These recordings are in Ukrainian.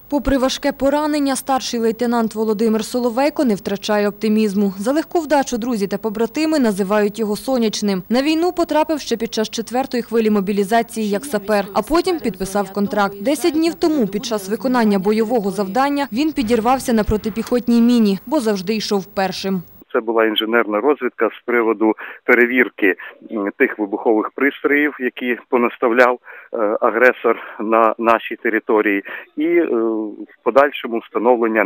Попри важке поранення, старший лейтенант Володимир Соловейко не втрачає оптимізму. За легку вдачу друзі та побратими називають його сонячним. На війну потрапив ще під час 4-ї хвилі мобілізації як сапер, а потім підписав контракт. 10 днів тому під час виконання бойового завдання він підірвався на протипіхотній міні, бо завжди йшов першим. Це була інженерна розвідка з приводу перевірки тих вибухових пристроїв, які понаставляв агресор на нашій території, і в подальшому встановлення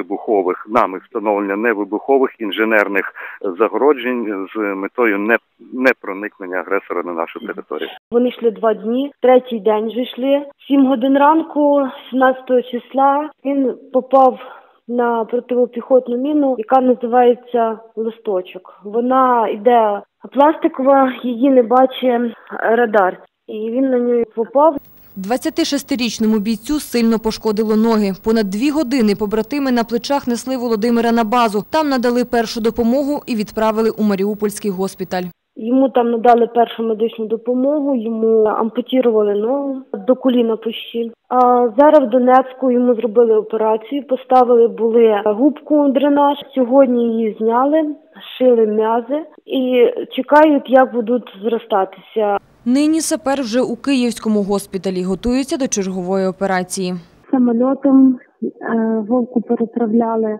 невибухових інженерних загороджень з метою непроникнення агресора на нашу територію. Вони йшли 2 дні, 3-й день вже йшли. 7 годин ранку, 17 числа, він попав на протипіхотну міну, яка називається «Листочок». Вона йде пластикова, її не бачить радар. І він на неї попав. 26-річному бійцю сильно пошкодило ноги. Понад 2 години побратими на плечах несли Володимира на базу. Там надали першу допомогу і відправили у Маріупольський госпіталь. Йому там надали першу медичну допомогу, йому ампутували ногу до коліна почти. А зараз в Донецьку йому зробили операцію, поставили губку дренаж. Сьогодні її зняли, шили м'язи і чекають, як будуть зростатися. Нині сапер вже у Київському госпіталі, готується до чергової операції. Самольотом Вовку переправляли,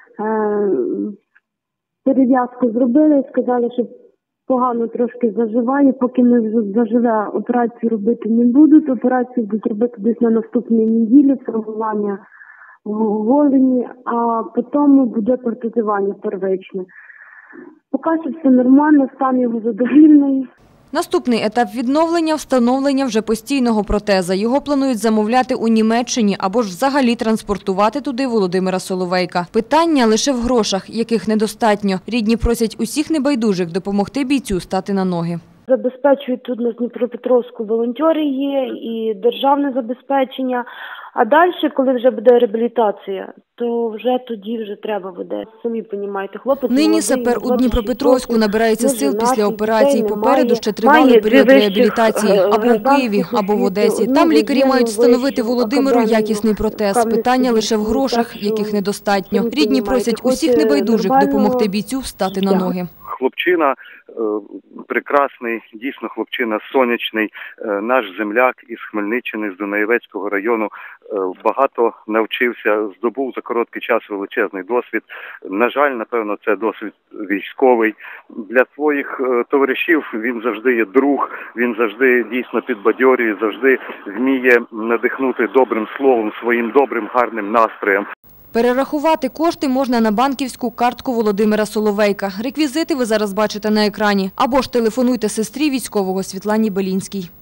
перев'язку зробили, сказали, що погано трошки заживає, поки не заживе, операцію робити не будуть. Операцію будуть робити десь на наступній неділі, формування в голені, а потім буде протезування первичне. Поки що все нормально, стан його задовільний. Наступний етап відновлення – встановлення вже постійного протеза. Його планують замовляти у Німеччині або ж взагалі транспортувати туди Володимира Соловейка. Питання лише в грошах, яких недостатньо. Рідні просять усіх небайдужих допомогти бійцю стати на ноги. Забезпечують тут на Дніпропетровську волонтери є і державне забезпечення. А далі, коли вже буде реабілітація, то вже тоді треба буде. Самі розумієте, хлопець. Нині сапер у Дніпропетровську набирається сил після операції. Попереду ще тривалий період реабілітації або у Києві, або в Одесі. Там лікарі мають встановити Володимиру якісний протез. Питання лише в грошах, яких недостатньо. Рідні просять усіх небайдужих допомогти бійцю встати на ноги. Хлопчина прекрасний, дійсно хлопчина сонячний, наш земляк із Хмельниччини, з Дунаєвецького району, багато навчився, здобув за короткий час величезний досвід. На жаль, напевно, це досвід військовий. Для своїх товаришів він завжди є друг, він завжди дійсно підбадьорює, завжди вміє надихнути добрим словом, своїм добрим, гарним настроєм. Перерахувати кошти можна на банківську картку Володимира Соловейка. Реквізити ви зараз бачите на екрані. Або ж телефонуйте сестрі військового Світлані Белінській.